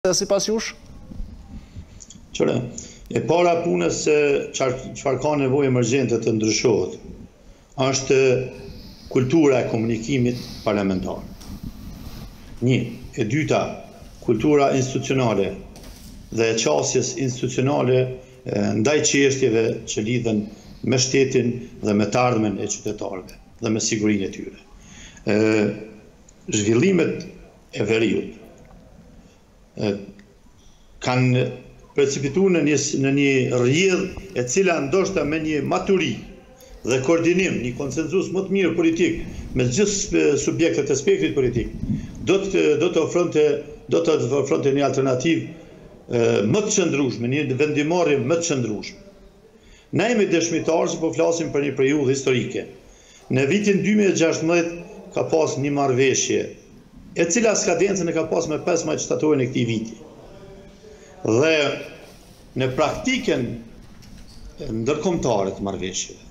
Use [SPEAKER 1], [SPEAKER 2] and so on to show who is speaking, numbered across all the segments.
[SPEAKER 1] sipas jush?
[SPEAKER 2] Qëre, e para punës se çfarë ka nevojë emergjente të ndryshohet, është kultura e komunikimit parlamentar. Një. E dyta, kultura institucionale dhe e qasjes institucionale ndaj çështjeve që lidhen me shtetin dhe me të ardhmen e qytetarëve dhe me sigurinë e tyre. Zhvillimet e veriut kanë precipituar në një rrjedhë e cila ndoshta me një maturi dhe koordinim, një konsenzus më të mirë politik me gjithë subjektet e spektrit politik, do të ofronte një alternativë më të qëndrueshme, një vendimarrje më të qëndrueshme. Ne jemi dëshmitarë se po flasim për një periudhë historike. Në vitin 2016 ka pas një marrëveshje, e cila skadencën e ka pas me 15 shtatorin e këtij viti. Dhe në praktikën ndërkombëtare të marrëveshjeve,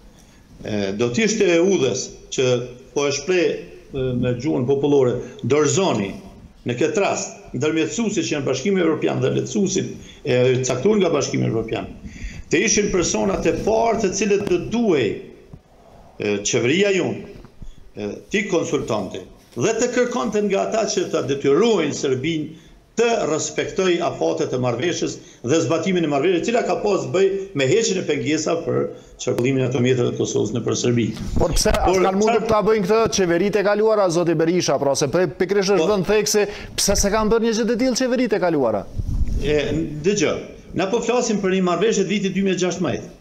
[SPEAKER 2] do të ishte e udhës që po e shpreh me gjuhën popullore, dorëzoni në këtë rast ndërmjetësuesit që janë Bashkimi Evropian dhe lehtësuesit e caktuar nga Bashkimi Evropian, të ishin personat e parë të cilët të duhej qeveria jonë, ti konsultante, dhe të kërkonte nga ata që të detyrojnë Serbinë të respektoj afatet e marrëveshjes dhe zbatimin e marrëveshjes, e cila ka pas bëj me heqjen e pengesa për çarkullimin e atomjeteve të Kosovës nëpër Serbi.
[SPEAKER 1] Por pse kanë mundur ta bëjnë këtë qeveritë e kaluara, zoti Berisha, pra se pikërisht është vënë theksi pse se kanë bërë një gjë të tillë qeveritë e kaluara?
[SPEAKER 2] Dëgjoj, na po flasim për një marrëveshje të vitit 2016.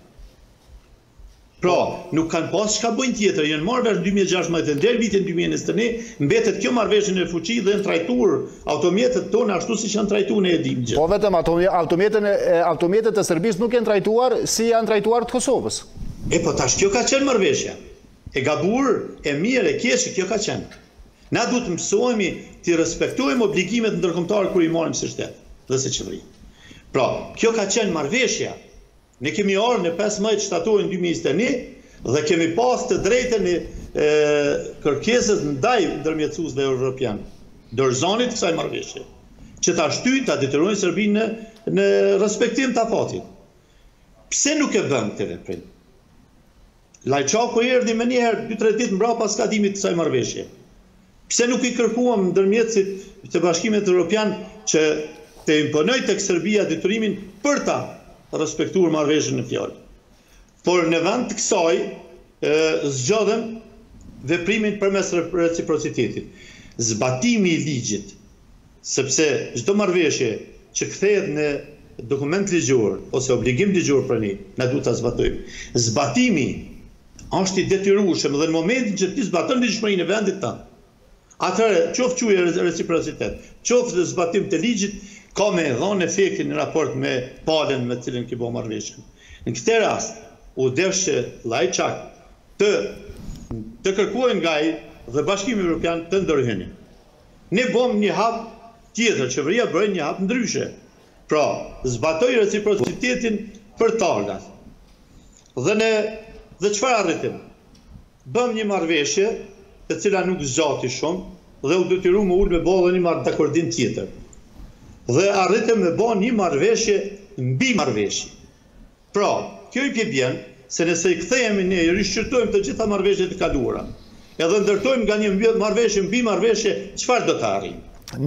[SPEAKER 2] Pra, nuk kanë pas çka bëjnë tjetër, janë marrë vesh 2016 deri vitin 2021, mbetet kjo marrëveshje në fuqi dhe janë trajtuar automjetet tona ashtu siç janë trajtuar ne e dimë gjë.
[SPEAKER 1] Po vetëm automjetet e Serbisë nuk janë trajtuar si janë trajtuar të Kosovës.
[SPEAKER 2] Po tash kjo ka qenë marrëveshja. E gabuar, e mirë, e keq, kjo ka qenë. Na duhet të mësohemi të respektojmë obligimet ndërkombëtare kur i marrim si shtet dhe si qeveri. Pra, kjo ka qenë marrëveshja. Ne kemi ardhur në 15 shtatorin 2021 dhe kemi pas të drejtën e kërkesës ndaj ndërmjetësuesve evropian, dorëzonit kësaj marrëveshje, që ta shtyjnë, ta detyrojnë Serbinë në respektim të afatit. Pse nuk e bën këtë veprim? Lajçaku erdhi më një herë 2-3 ditë mbrapa skatimit të kësaj marrëveshje. Pse nuk i kërkuam ndërmjetësit të Bashkimit Evropian që të imponojë tek Serbia detyrimin për ta respektuar marrëveshjen në fjalë. Por në vend të kësaj zgjodhem veprimin përmes reciprocitetit. Zbatimi i ligjit, sepse çdo marrëveshje që kthehet në dokument ligjor ose obligim ligjor për ne, na duhet ta zbatojmë. Zbatimi është i detyrueshëm dhe në momentin që ti zbaton ligjshmërinë e vendit tënd, atëherë qoftë çuje reciprocitet, qoftë zbatim të ligjit, ka me dhënë efektin në raport me palën me cilën ke bërë marrëveshjen. Në këtë rast, u devshë Lajçak të kërkuajnë nga ai dhe Bashkimi Evropian të ndërhynin. Ne bëm një hap tjetër, qeveria bëri një hap ndryshe. Pra, zbatoi reciprocitetin për targat. Dhe çfarë arritëm? Bëm një marrëveshje e cila nuk zgjati shumë dhe u detyruam me ul me ballë një marrëdakordim tjetër. Dhe arritëm me bën një marrëveshje mbi marrëveshje. Pra, kjo i bjen se nëse i kthehemi ne, i rishqyrtojmë të gjitha marrëveshjet e kaluara, edhe ndërtojmë nga një marrëveshje mbi marrëveshje, çfarë do të arrijmë?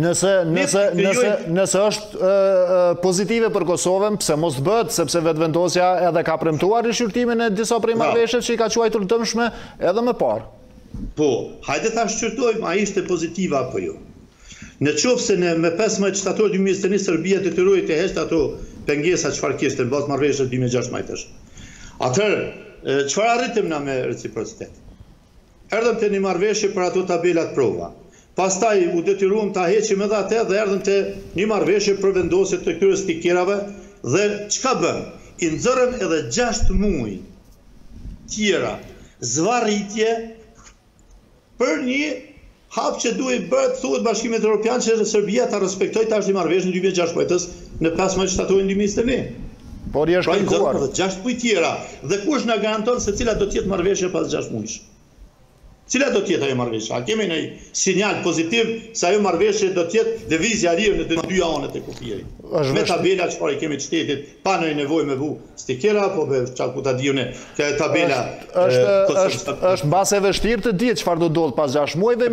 [SPEAKER 1] Nëse është pozitive për Kosovën, pse mos bëhet, sepse vetëvendosja edhe ka premtuar rishqyrtimin e disa prej marrëveshjeve që i ka quajtur dëmshme edhe më parë.
[SPEAKER 2] Po, hajde ta shqyrtojmë, a ishte pozitive apo jo. Në qoftë se me 15 shtator 2021 Serbia detyroi të heqte ato pengesa çfarë kishte në bazë marrëveshjes 2016. Atëherë, çfarë arritëm na me reciprocitet? Erdhëm te një marrëveshje për ato tabelat prova. Pastaj u detyruam ta heqim edhe atë dhe erdhëm te një marrëveshje për vendosje të këtyre stikerave dhe çka bën? I nxorrëm edhe 6 muaj tjera zvarritje për një hap që duhet bërë, thuhet Bashkimit Evropian që Serbia ta respektojë tash një marrëveshje në 2016 në 15 shtatorin 2021.
[SPEAKER 1] Por i është kërkuar.
[SPEAKER 2] Pra 6 muaj tjera. Dhe kush na garanton se cila do të jetë marrëveshja pas 6 muajsh? Cila do tjetë ajo marrëveshje? A kemi në sinjal pozitiv se ajo marrëveshje do tjetë devizja e lirë në të dy anët e kufirit. Me tabela çfarë kemi të shtetit, pa në nevojë me vu stikera, apo me çka ku ta diunë që tabela
[SPEAKER 1] është mbase e vështirë të dihet çfarë do ndodh pas 6 muajve,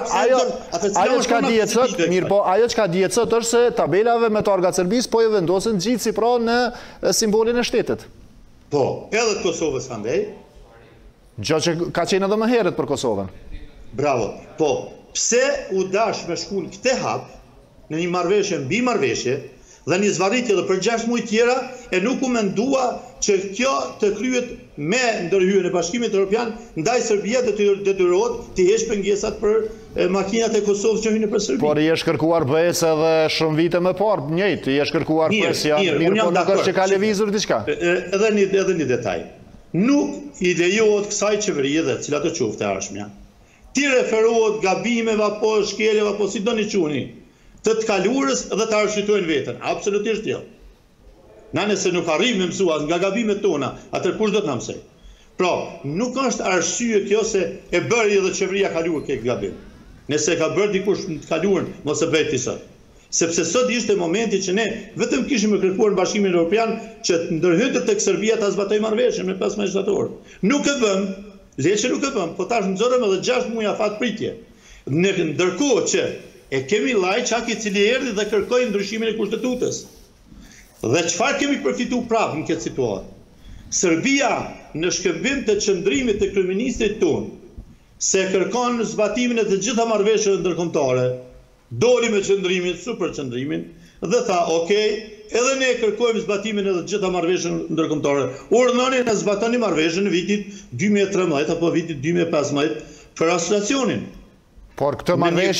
[SPEAKER 1] ajo çka dihet sot, mirë po, ajo çka dihet sot është se tabelave me targa Serbisë po i vendosen gjithë si pra në simbolin e shtetit.
[SPEAKER 2] Po, edhe të Kosovës andej.
[SPEAKER 1] Gjë që ka qenë edhe më herët për Kosovën.
[SPEAKER 2] Bravo. Po, pse u dash me shkull këte hap në një marrëveshje mbi marrëveshje dhe një zvarritje dhe për 6 muaj tjera e nuk u mendua që kjo të kryet me ndërhyrjen e Bashkimit Evropian ndaj Serbia detyrohet të heq pengesat për makinat e Kosovës që hynë për Serbi.
[SPEAKER 1] Por i është kërkuar bëhes edhe shumë vite më parë, njëjtë, i është kërkuar presja, mirë po nuk është që ka lëvizur diçka.
[SPEAKER 2] Edhe një detaj. Nuk i lejohet kësaj qeverie dhe cilat të qoftë e ardhshmja. Ti referohet gabimeve apo shkeljeve apo si doni quani të kaluarës dhe të arsytojnë veten. Absolutisht jo. Na nëse nuk arrim me mësuar nga gabimet tona, atëherë kush do të na mësoj? Pra, nuk është arsye kjo se e bëri edhe qeveria kaluar këtë gabim. Nëse ka bërë dikush të kaluarën, mos e bëj ti sot. Sepse sot ishte momenti që ne vetëm kishim kërkuar në Bashkimin Evropian që të ndërhyjë tek Serbia ta zbatojë marrëveshjen me 15 shtator. Nuk e bëm, le që nuk e bëm, po tash nxorëm edhe 6 muaj afat pritje. Ndërkohë që e kemi Lajçak i cili erdhi dhe kërkoi ndryshimin e kushtetutës. Dhe çfarë kemi përfituar prapë në këtë situatë? Serbia në shkëmbim të qëndrimit të kryeministrit ton se kërkon zbatimin e të gjitha marrëveshjeve ndërkombëtare. Doli me qëndrimin, super qëndrimin, dhe tha, okej, edhe ne kërkojmë zbatimin edhe gjitha marrëveshjeve ndërkombëtare. Urdhënoni na zbatoni marrëveshjen në vitit 2013 apo vitit 2015 për asociacionin.
[SPEAKER 1] Por këtë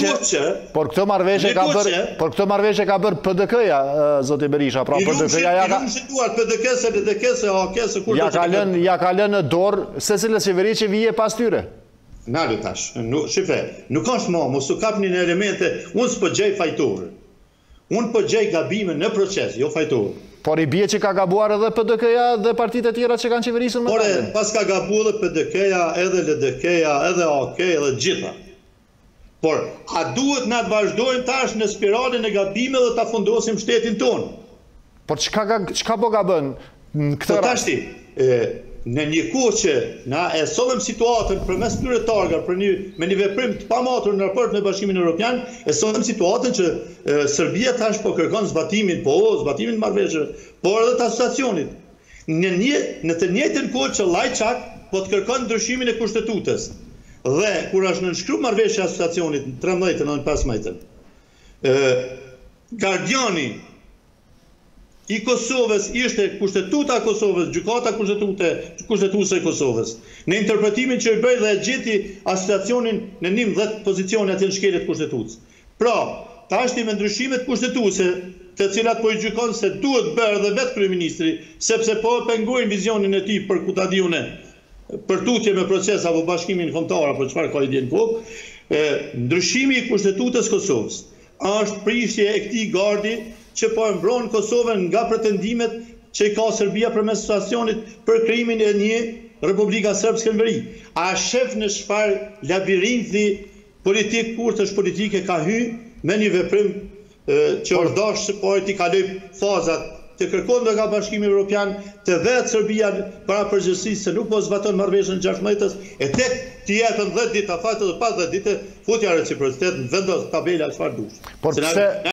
[SPEAKER 1] marrëveshje ka bërë PDK-ja, zoti Berisha, pra PDK-ja ja ka lënë në dorë secilës qeveri që vije pas tyre.
[SPEAKER 2] Nalë tash, shife, nuk është mos u kapni në elemente, unë s'po gjej fajtor. Unë po gjej gabime në proces, jo fajtor.
[SPEAKER 1] Por i bie që ka gabuar edhe PDK-ja dhe partitë e tjera që kanë qeverisur më
[SPEAKER 2] parë. Por pas ka gabuar edhe PDK-ja, edhe LDK-ja, edhe OK, edhe gjitha. Por a duhet na të vazhdojmë tash në spiralin e gabime dhe ta fundosim shtetin ton?
[SPEAKER 1] Por çka po gabën në këtë rast?
[SPEAKER 2] Në një kohë që na e sollëm situatën përmes këtyre targa me një veprim të pamatur në raport me Bashkimin Evropian, e sollëm situatën që Serbia tash po kërkon zbatimin të marrëveshjeve, por edhe të asociacionit. Në të njëjtën kohë që Lajçak po të kërkon ndryshimin e kushtetutës. Dhe kur është nënshkruar marrëveshja e asociacionit në 13-ën ose 15-ën, gardiani i Kosovës ishte kushtetuta e Kosovës, gjykata kushtetuese e Kosovës. Në interpretimin që i bëri dhe e gjeti asociacionin në 19 pozicione atë në shkeljet kushtetutës. Pra, tashti me ndryshimet kushtetuese, të cilat po i gjykon se duhet bërë dhe vetë kryeministri, sepse po pengojnë vizionin e tij për ku ta diunë, për tutje me proces apo bashkimin kombëtar apo çfarë ka ide në kokë, ndryshimi i kushtetutës Kosovës është prishje e këtij gardi që po e mbron Kosovën nga pretendimet që i ka Serbia përmes asociacionit për krijimin e një Republika Srpske në veri. A shef në çfarë labirinti politik kurtësh politike ka hyrë me një veprim që ordash se po i kaloj fazat të kërkon nga Bashkimi Evropian të vetë Serbia para përgjegjësisë se nuk po zbaton marrëveshjen 16-s e tek të jetën 10 ditë afat edhe pas 10 ditë futja reciprocitet në vendos tabela çfarë dush.